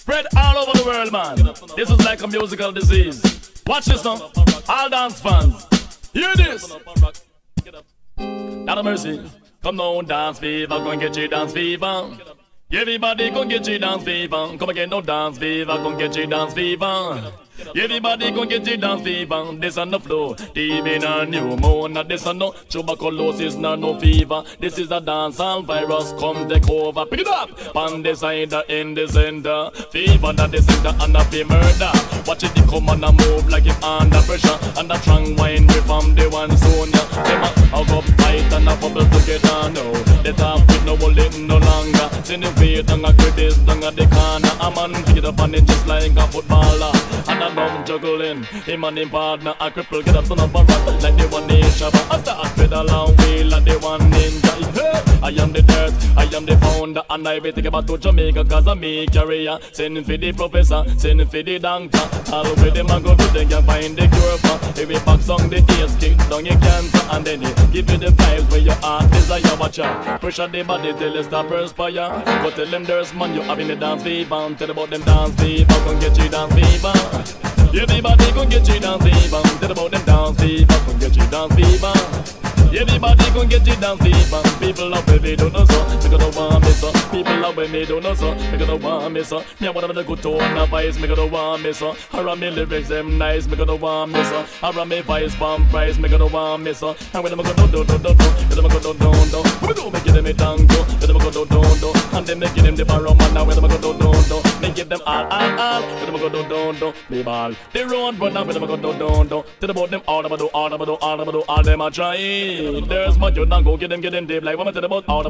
Spread all over the world, man. This is like a musical disease. Watch this now. All dance fans. Hear this. Not a mercy. Come now, dance fever. Go and get your dance fever. Everybody go get your dance fever. Come again, no dance fever. Go and get your dance fever. Everybody go get your dance fever. This on the floor. Even a new moon. This on no tuberculosis, no fever. This is a dancehall virus. Come take over. Pick it up. On the side, in the center. Fever that the center and a be murder. Watch it come on and move like it under pressure. And a strong wine we from the one soon. Them a hug up tight and a bubble together. No, they talk with no bullet no longer. Send the feet and a critics down at the corner. A man pick it up and it just like a footballer. And a long juggling, him and him partner. A cripple get up son of a rat like the one ninja. I start with a long wheel like the one ninja. Hey, I am the dirt, I am the founder. And I be think about to Jamaica cause I make career. Sending for the professor, sending for the doctor. All with them and go to them can find the cure for. If you box on the ears, kick down your cancer. And then he give you the vibes where your heart desire. Watch out, pressure the body till it stop perspire. Go tell them there's man you having the dance fever. Tell about them dance fever, come get you dance fever. Everybody gon' get you dance fever. Tell about them dance fever, come get you dance fever. Everybody gon' get you dance fever. People love when me don't know so, because they want me so. People love when me don't know so, because they want me so. Me I want the good tone of voice, because they want me so. Around me lyrics them nice, because they want me so. Around me voice bomb price, because they want me so. And when them go do, when them go do, we do make them a tango, when them go do, and then make them the barrow man. Now when them go do, make give them all, when them go do, me ball. The road runner, when them go do, tell about them all them a try. There's my you now go get them deep like what I tell about all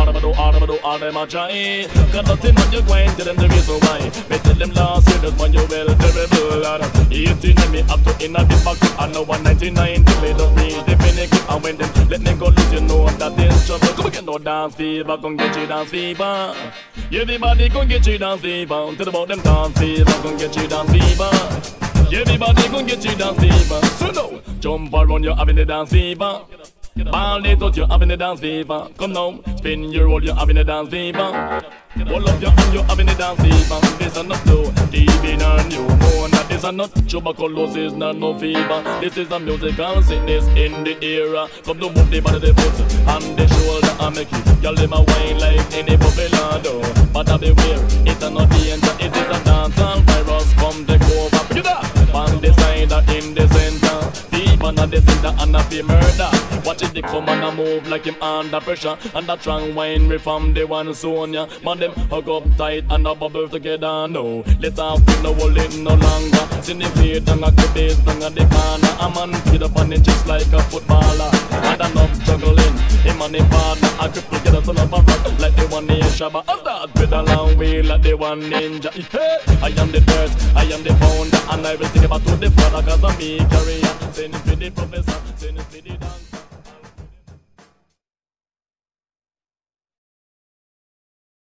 them a try. Got nothing on your grind, tell them the reason why. Me tell them last year there's one you well terrible. 18 me up to in a big back. I know 199 till they don't reach the finish. And when them let them go lose you know that is trouble. Come again no dance fever, come get you dance fever. Everybody come get you dance fever. Tell about them dance fever, come get you dance fever. Everybody gon' get you dance fever. So now, jump around, you're having the dance fever. Ball it out, you're having the dance fever. Come now, spin your roll, you're having the dance fever. Hold up your hand, you're having the dance fever. This is not flow, TV and you moan. This is not tuberculosis, not no fever. This is a musical sickness in the era. Come to move the body, the foot and the shoulder. I make it, y'all live a wine like any buffalo. But I beware, it's not danger, it is a dancehall virus. Come take over, pick it up. On the side in the center. People on the center and a be murder. Watch it, they come and a move like him under pressure. And a strong wine we from the one Sonia. Man them hug up tight and a bubble together. No, let's have no hold it no longer. See the plate down a good base down at the corner. A man get up on it just like a footballer. And enough juggling, him and him partner. A cripple get a son of a rock like the one named Shabba. I start with a long way like the one ninja. Hey, I am the dirt, I am the founder. And I will think about to the father cause of me career. Sending to the professor.